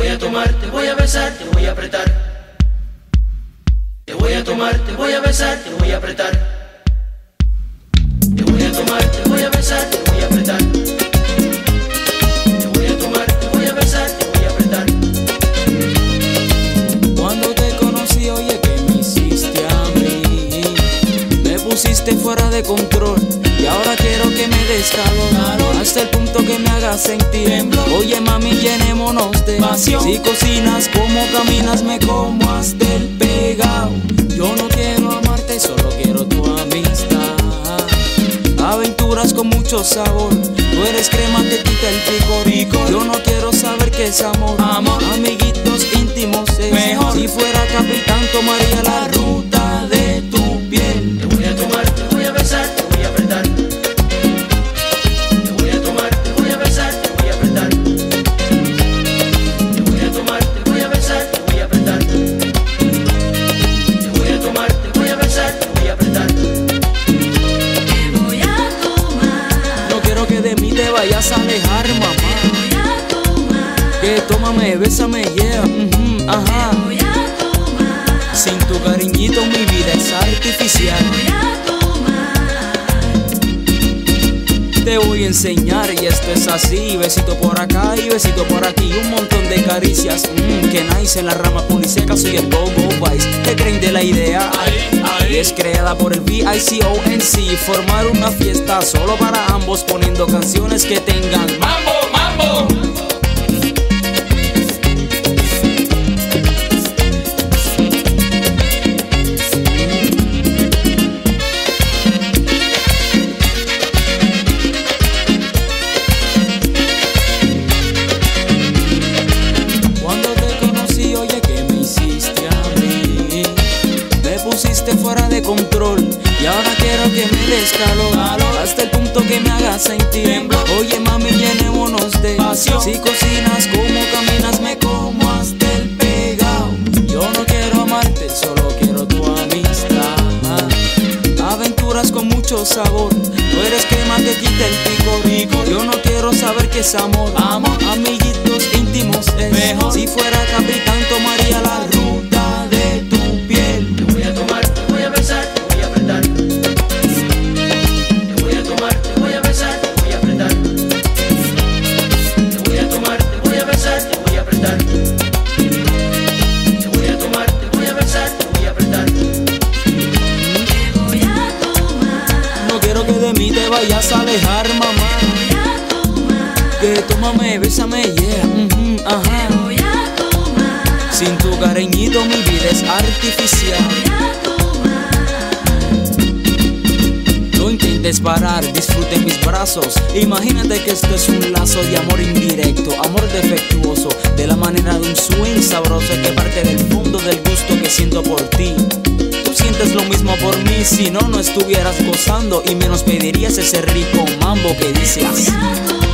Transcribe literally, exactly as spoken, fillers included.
voy a tomar, te voy a besar, te voy a apretar. Te voy a tomar, te voy a besar, te voy a apretar. Te voy a tomar, te voy a besar, te voy a apretar. Te voy a tomar, te voy a besar, te voy a apretar. Cuando te conocí, oye, ¿qué me hiciste a mí? Me pusiste fuera de control y ahora quiero que me des calor, hasta el punto que me hagas sentir. Oye, mami, llenémonos de pasión. Si cocinas, como caminas, me como hasta el pegado. Yo no quiero amarte, solo quiero tu amistad. Aventuras con mucho sabor, tú eres crema que quita el picor. Yo no quiero saber qué es amor, amor. Amiguitos íntimos es mejor. Si fuera capitán, tomaría la ruta de tu piel. Te voy a tomar, te voy a besar, te voy a apretar. Te voy a tomar, te voy a besar, te voy a apretar. Te voy a tomar, te voy a besar, te voy a apretar. Te voy a tomar, te voy a besar, te voy a apretar. Te voy a tomar. No quiero que de mí te vayas a alejar, mamá. Te voy a tomar. Que tómame, bésame, yeah, mhm, ajá. Te voy a tomar. Sin tu cariñito mi vida es artificial. Te voy a tomar. Te voy a enseñar y esto es así. Besito por acá y besito por aquí. Un montón de caricias, mmm, que nice. En la rama policíaca soy el Bobo Vice. ¿Qué creen de la idea? Ahí, ahí. Es creada por el V I C O N C. Formar una fiesta solo para ambos, poniendo canciones que tengan ¡Mambo, mambo! Cuando te conocí, oye, ¿qué me hiciste a mí? Me pusiste fuera de control y ahora quiero que me des calor, hasta el punto que me hagas sentir. Oye, mami, llenémonos de pasión. Si cocinas, como caminas, me como hasta el pegado. Yo no quiero amarte, solo quiero tu amistad. Aventuras con mucho sabor, tú eres crema que quita el picor. Yo no quiero saber qué es amor, amor. Amiguitos íntimos es mejor. Si fuera capitán, tomaría la ruta de tu piel. Te voy a tomar, te voy a besar, te voy a apretar. Te voy a tomar, te voy a besar, te voy a apretar. Te voy a tomar, te voy a besar, te voy a apretar. Te voy a tomar, te voy a besar, te voy a apretar. Te voy a tomar. No quiero que de mí te vayas a alejar, mamá. Te voy a tomar. Que tómame, bésame, yeah, mhm, ajá. Te voy a tomar. Sin tu cariñito mi vida es artificial. Te voy a tomar. No intentes parar, disfrute mis brazos. Imagínate que esto es un lazo de amor indirecto, amor defectuoso, de la manera de un swing sabroso que parte del fondo del gusto que siento por ti. Tú sientes lo mismo por mí, si no, no estuvieras gozando y menos pedirías ese rico mambo que dice así. Te voy a tomar.